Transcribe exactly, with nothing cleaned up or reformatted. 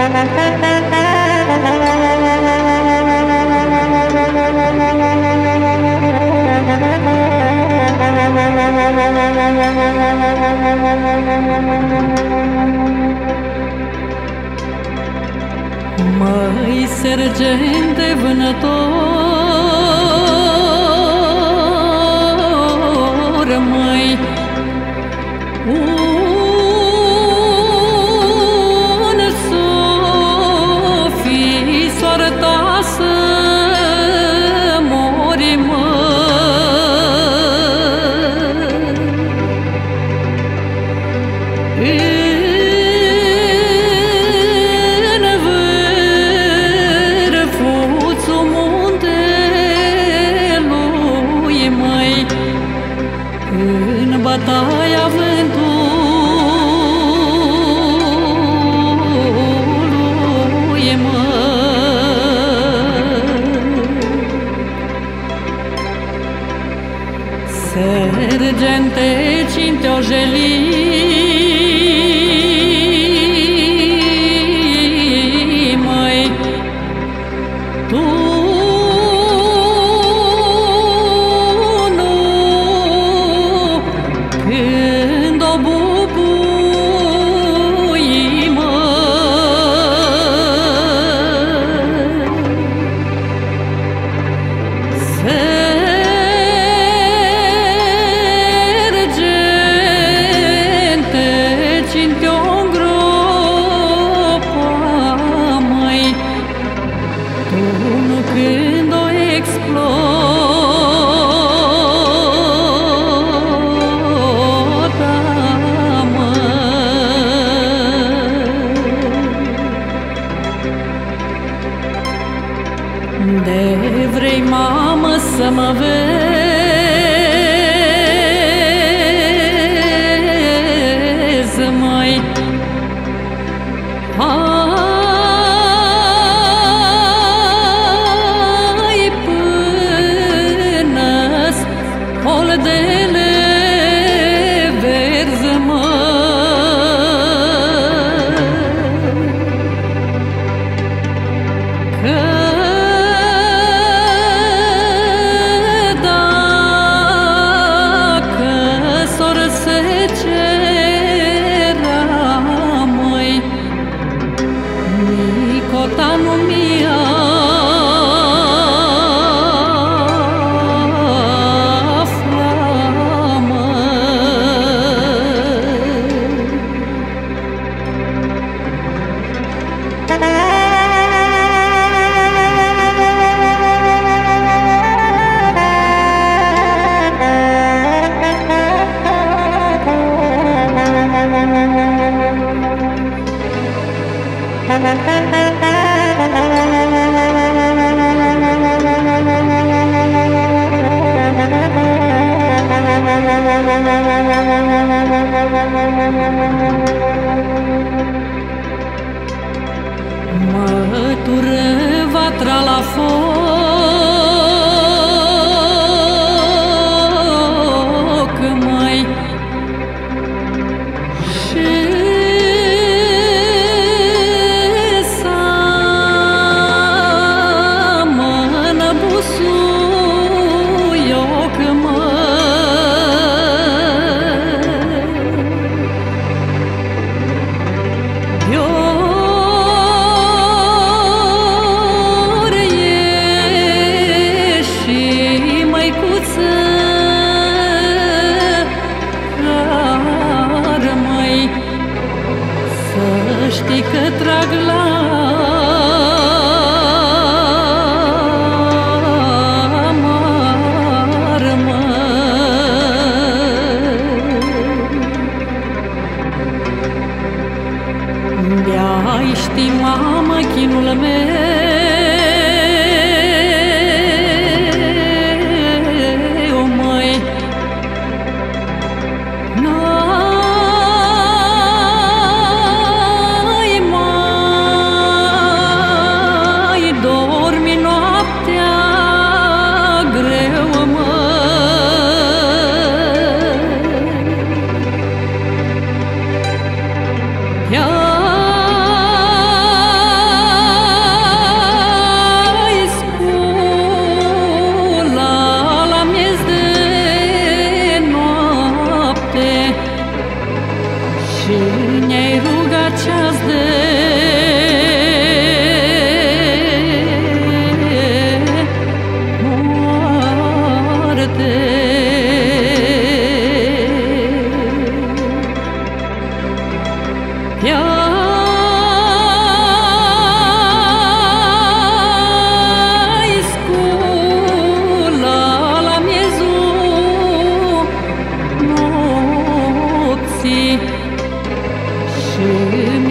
Măi, sergente vânător, măi, unde s-o fi soarta să mori, măi, în bătaia vântului, mă. Sergente Cinteojelii, măi, tu când o bubui, mă, sergente Cinteon-gropa, măi, tu nu când o explota, mă, de vrei, mamă, să mă vezi, măi, hai până-s oldele verzi, mă, că dacă s-or secera, măi, nicota nu mi-a afla, mă. Mătură vatra la foc, măi, și seamănă busuioc, măi, ori ieși, măicuță, rar, măi, să știi că trag la mar, mă. De-ai ști, mamă, chinul meu, măi, n-ai mai dormi noaptea greu, mă. Te-ai vieții și